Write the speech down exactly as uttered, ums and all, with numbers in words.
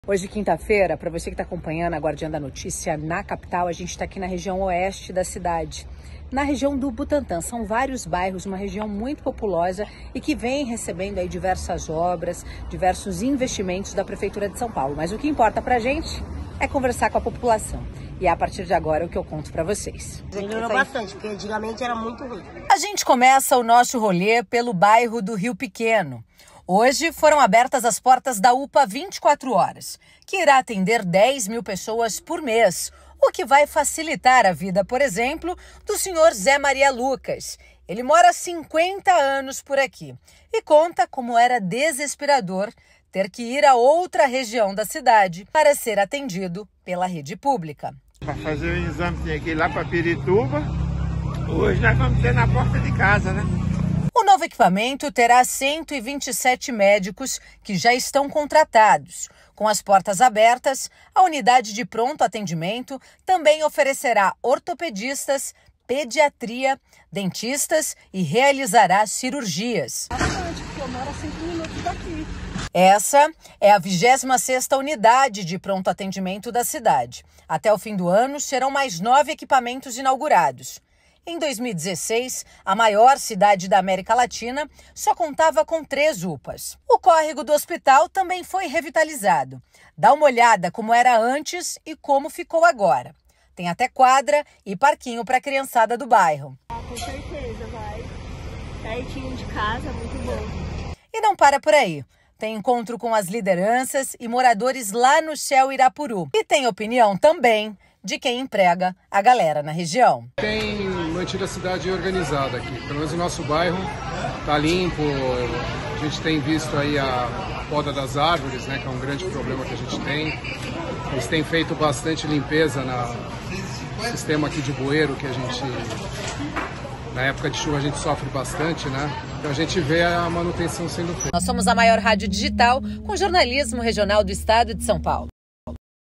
Hoje, quinta-feira, para você que está acompanhando a Guardiã da Notícia na capital, a gente está aqui na região oeste da cidade, na região do Butantã. São vários bairros, uma região muito populosa e que vem recebendo aí diversas obras, diversos investimentos da Prefeitura de São Paulo. Mas o que importa para a gente é conversar com a população. E é a partir de agora o que eu conto para vocês. Melhorou bastante, porque antigamente era muito ruim. A gente começa o nosso rolê pelo bairro do Rio Pequeno. Hoje foram abertas as portas da U P A vinte e quatro horas, que irá atender dez mil pessoas por mês, o que vai facilitar a vida, por exemplo, do senhor Zé Maria Lucas. Ele mora há cinquenta anos por aqui e conta como era desesperador ter que ir a outra região da cidade para ser atendido pela rede pública. Para fazer o exame tinha que ir lá para Pirituba, hoje nós vamos ter na porta de casa, né? O novo equipamento terá cento e vinte e sete médicos que já estão contratados. Com as portas abertas, a unidade de pronto atendimento também oferecerá ortopedistas, pediatria, dentistas e realizará cirurgias. Bastante, porque eu moro a cinco minutos daqui. Essa é a vigésima sexta unidade de pronto atendimento da cidade. Até o fim do ano, serão mais nove equipamentos inaugurados. Em dois mil e dezesseis, a maior cidade da América Latina só contava com três U P As. O córrego do hospital também foi revitalizado. Dá uma olhada como era antes e como ficou agora. Tem até quadra e parquinho para a criançada do bairro. Ah, com certeza, vai. Pertinho de casa, muito bom. E não para por aí. Tem encontro com as lideranças e moradores lá no Shell Irapuru. E tem opinião também de quem emprega a galera na região. Tem mantido a cidade organizada aqui, pelo menos o nosso bairro está limpo, a gente tem visto aí a poda das árvores, né, que é um grande problema que a gente tem. Eles têm feito bastante limpeza no sistema aqui de bueiro, que a gente, na época de chuva, a gente sofre bastante, né? Então a gente vê a manutenção sendo feita. Nós somos a maior rádio digital com jornalismo regional do estado de São Paulo.